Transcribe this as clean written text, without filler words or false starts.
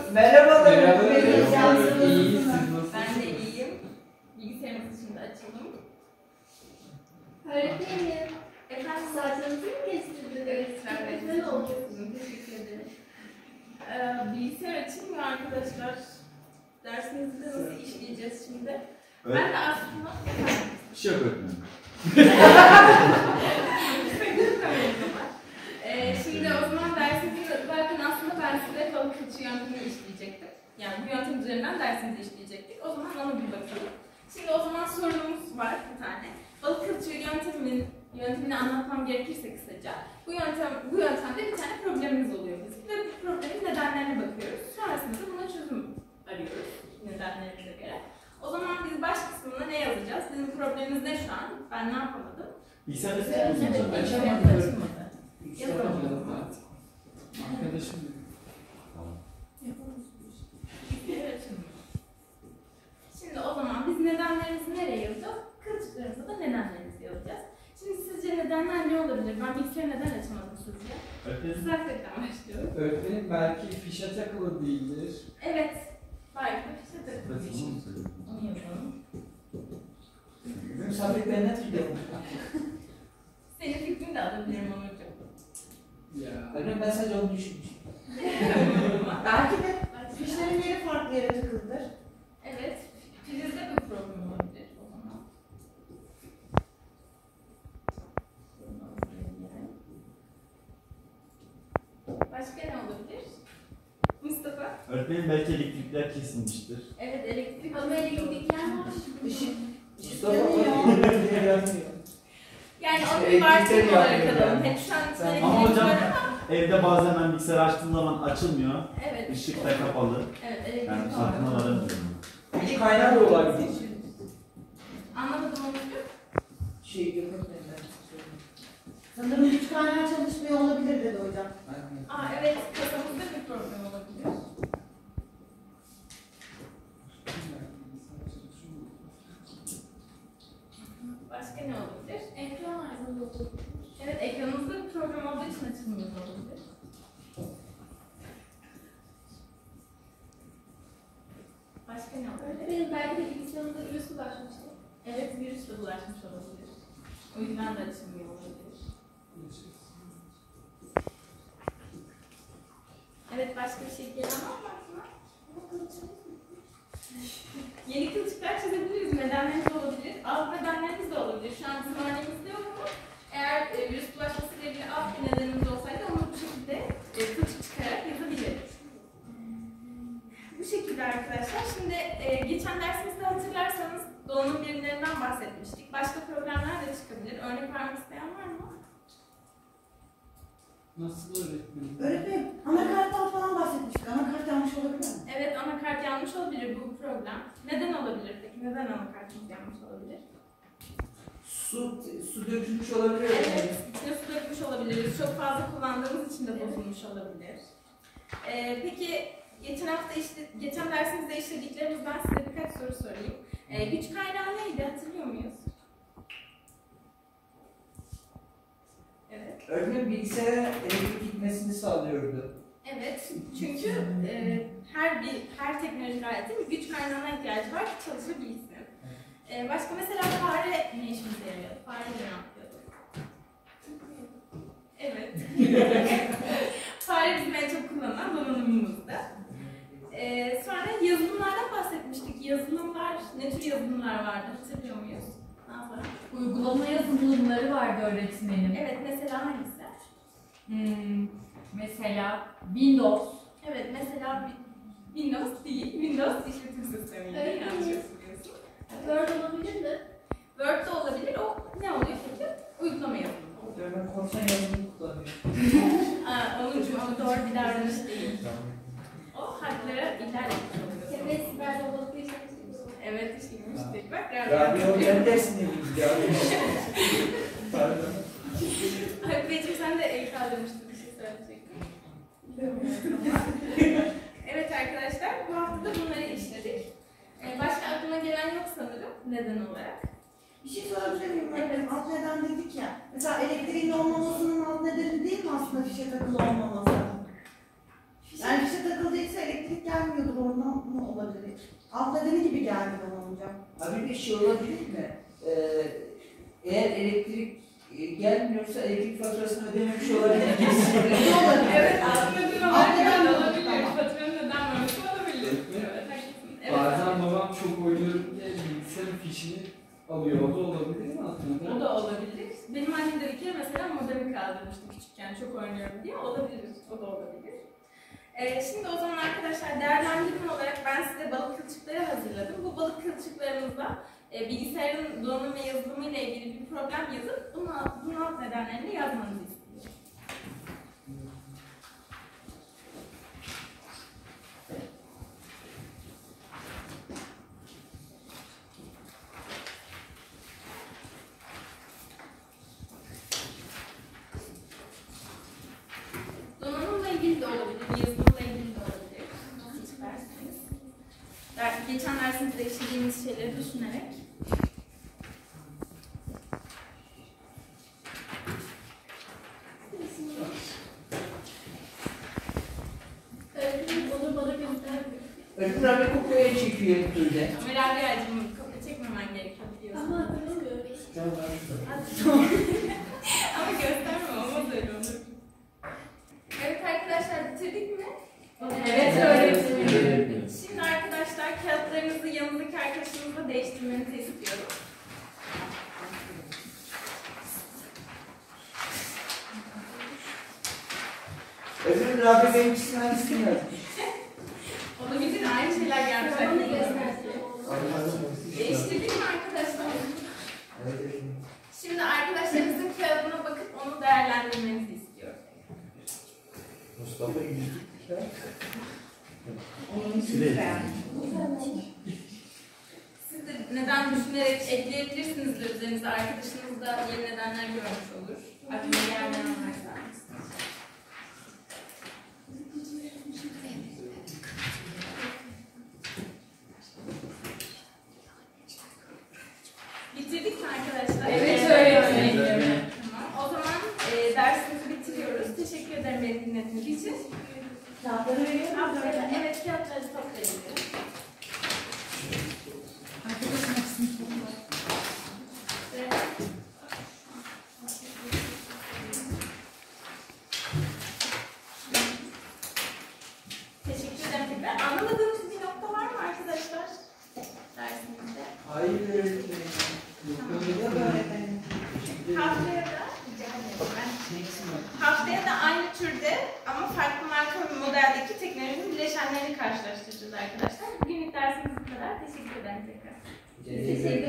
Merhabalar. İyiyim. Ben de iyiyim. Bilgisayarımızı şimdi açalım. Öğretmenim. Efendim, Saçlarınızı mı kestirdiniz? evet, Güzel olmuş. Teşekkür ederim. Bilgisayar açılmıyor arkadaşlar. Dersimizde nasıl işleyeceğiz şimdi? Evet. Ben de aslında... Bir şey yok öğretmenim. Şimdi o zaman dersimizde zaten aslında ben size balık kılçığı yöntemini işleyecektim. Yani bu yöntem üzerinden dersimizi işleyecektik. O zaman ona bir bakalım. Şimdi o zaman sorumuz var bir tane. Balık kılçığı yöntemini anlatmam gerekirse kısaca. Bu yöntemde bir tane problemimiz oluyor bizim. Ve bu problemin nedenlerine bakıyoruz. Sonrasında da buna çözüm arıyoruz nedenlerimize göre. O zaman biz baş kısmında ne yazacağız? Bizim problemimiz ne şu an? Ben ne yapamadım? Bilgisayarda siz Evet, musunuz? açılmadı. Yapamadım. Arkadaşım. Evet. Şimdi o zaman biz nedenlerimizi nereye yazacağız? Kılçıklarımıza da nedenlerimizi yazacağız. Şimdi sizce nedenler ne olabilir? Ben bilgisayarı neden açamadım sizce? Öğretmenim. Siz hakikaten başlıyorum. Öğretmenim belki fişe takılı değildir. Evet. Belki de fişe takılır. Onu yapalım. Misafirlerine tutuyorum. Senin fikrini de alabilirim Onurcuğum. Ya. Öğretmenim ben sadece onu düşünmüştüm. Belki de fişlerin yeri farklı yere takılır. Evet. Filizde bir problem olabilir o zaman. Başka ne olabilir? Mustafa? Öğretmenim belki elektrikler kesilmiştir. Evet, elektrik. Ama elektrikler var. Işık. Mustafa öğretmenim gelmiyor. Yani İşte onu bir varsayım elektrikleri olarak yapıyor alalım. yani. Hep şu an Sen- elektrik Ama hocam- var ama. Evde bazen ben bilgisayarı açtığım zaman açılmıyor. Evet. Işık da kapalı. Evet, elektrik Yani var. farkına varamıyorum. Bir kaynağı da olabilir. Anlamadım Onurcuğum. Şey öğretmenim ben Sanırım güç kaynağı çalışmıyor olabilir dedi hocam. Aa evet, kasamızda bir problem olabilir. Başka ne olabilir? Ekran arızalı olur. Evet, ekranımızda bir problem olduğu için açılmıyor olabilir. Başka ne olabilir? Öğretmenim belki de bilgisayarınıza virüs bulaşmıştır. Evet, virüsle bulaşmış olabilir. O yüzden de açılmıyor olabilir. Evet, başka bir şey gelen var mı aklına? Yeni kılçıklar çizebiliriz. Nedenlerimiz olabilir. Alt nedenlerimiz de olabilir. Şu an bizim örneğimizde yok ama eğer virüs bulaşmasıyla ilgili alt bir nedenimiz olsaydı onu bu şekilde kılçık çıkarak yazabiliriz. Bu şekilde arkadaşlar. Şimdi geçen dersimizde hatırlarsanız donanım birimlerinden bahsetmiştik. Başka problemler de çıkabilir. Örnek vermek isteyen var mı? Nasıl öğretmenim? Öğretmenim anakarttan falan bahsetmiştik. Anakart yanlış olabilir mi? Evet, anakart yanlış olabilir bu problem. Neden olabilir peki? Neden anakartımız yanlış olabilir? Su dökülmüş olabilir. Evet, içine su dökmüş olabiliriz. Çok fazla kullandığımız için de bozulmuş olabilir. Peki geçen dersimizde işlediklerimizden size birkaç soru sorayım. Güç kaynağı neydi? Hatırlıyor muyuz? Evet. Öğretmenim bilgisayara elektrik gitmesini sağlıyordu. Evet, çünkü her teknolojik aletin bir güç kaynağına ihtiyacı var ki çalışabilsin. Başka mesela fare ne işimize yarıyor? Fare ne yapıyordu? Evet. Fare bizim en çok kullanılan donanımımızda. Sonra yazılımlardan bahsetmiştik. Yazılımlar, ne tür yazılımlar vardı hatırlıyor muyuz? Nazlı? Uygulama yazılımları vardı öğretmenim. Evet, mesela hangisi? Mesela Windows. Evet, mesela Windows değil, Windows işletim sistemiyle Evet. yanlış hatırlıyorsun. Word olabilir mi? Word de olabilir, o ne oluyor peki? Uygulama yazılımı. Ben konuşan yazılımı kullanıyorum. Onu doğru bir davranış değil. O harflere iller etmiş oluyorsun. Evet, siber robotlukla işlemiştik. Evet, işlemiştik. Bak, Radyo hocam dersini ya. Pardon. Hakkı'cığım sen de el kaldırmıştın, bir şey söyleyecektin. Evet arkadaşlar, bu hafta da bunları işledik. Başka aklıma gelen yok sanırım, neden olarak. Bir şey sorabilir miyim? Evet. Alt neden dedik ya. Mesela elektriğin olmamasının alt nedeni değil mi aslında fişe takılı olmaması? Yani fişe takıldıysa elektrik gelmiyor. Ondan mı olabilir? Alt nedeni gibi geldi bana hocam. Abi bir şey olabilir mi? Eğer elektrik gelmiyorsa elektrik faturasını ödememiş olabilir. Kesinlikle olabilir. Evet, aslında bir Neden olarak mi? olabilir. Tamam. Faturanın neden vermesi olabilir. Evet, haklısın. Evet. Bazen babam çok oynuyorum diye bilgisayarın fişini alıyor. O da olabilir mi aslında? O da olabilir. Benim annem de bir kere mesela modemi kaldırmıştı küçükken çok oynuyorum diye. Olabilir. O da olabilir. Şimdi o zaman arkadaşlar değerlendirme olarak ben size balık kılçıkları hazırladım. Bu balık kılçıklarımızda bilgisayarın donanım ve yazılımı ile ilgili bir problem yazıp bunun alt nedenlerini yazmanızı istiyorum. Donanımla ilgili de olabilir, yazılımla ilgili de olabilir. Nasıl isterseniz. Geçen dersimizde işlediğimiz şeyleri düşünerek. Öğretmenim onu bana göstermiyor. Öğretmen abi kokoya çekiyor hep böyle. Ömer abi acımı kopya çekmemen gerekiyor biliyorsun. Ama hatırlamıyorum. Ama gösterme, olmaz öyle olur. Evet arkadaşlar bitirdik mi? Evet öğretmenim. Şimdi arkadaşlar kağıtlarınızı yanınızdaki arkadaşınızla değiştirmenizi istiyorum. Öbür Rabi benimkisinin hangisini yazmış? Olabilir, aynı şeyler gelmiş. Bana göstermiyor. Değiştirdik mi arkadaşlar? Evet. Şimdi arkadaşlarınızın kağıdına bakıp onu değerlendirmenizi istiyorum. Mustafa yüzlük ya. Onun için yani. Siz de neden düşünerek ekleyebilirsiniz de üzerinize. Arkadaşınız da yeni nedenler görmüş olur. Aklına gelmeyen varsa. Bitirdik mi arkadaşlar? Evet öğretmenim. Tamam. O zaman dersimizi bitiriyoruz. Teşekkür ederim beni dinlediğiniz için. Kağıtları veriyor mu? Evet, kağıtları toplayabilirim. Arkadaşım hepsini topla. Evet. Teşekkür ederim tekrar. Anlamadığınız bir nokta var mı arkadaşlar? Dersimizde. Hayır öğretmenim. Yok öyle de öğretmenim. Haftaya da haftaya da aynı türde ama farklı marka ve modeldeki teknolojinin bileşenlerini karşılaştıracağız arkadaşlar. Bugünlük dersimiz bu kadar. Teşekkür ederim tekrar. Teşekkür